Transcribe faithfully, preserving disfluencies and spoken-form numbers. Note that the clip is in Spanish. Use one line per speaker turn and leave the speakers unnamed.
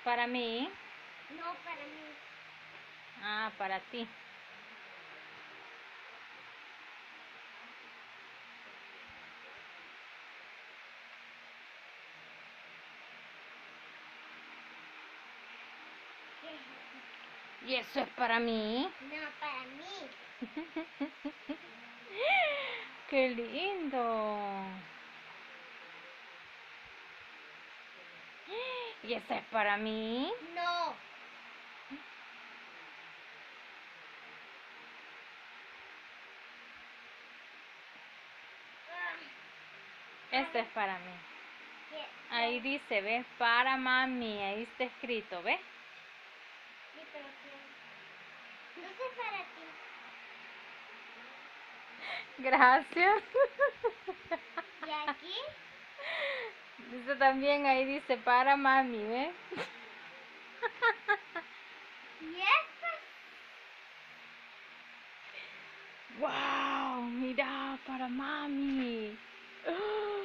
para mí?
No, para mí.
Ah, para ti. ¿Y eso es para mí?
No, para mí.
¡Qué lindo! ¿Y eso es para mí?
No.
Este es para mí.
¿Qué?
Ahí dice, ¿ves? Para mami. Ahí está escrito, ¿ves?
Sí, pero ¿qué? No sé para ti.
Gracias.
¿Y aquí?
Dice también, ahí dice, para mami, ¿ves?
¿Y esto?
¡Wow! Mira, para mami.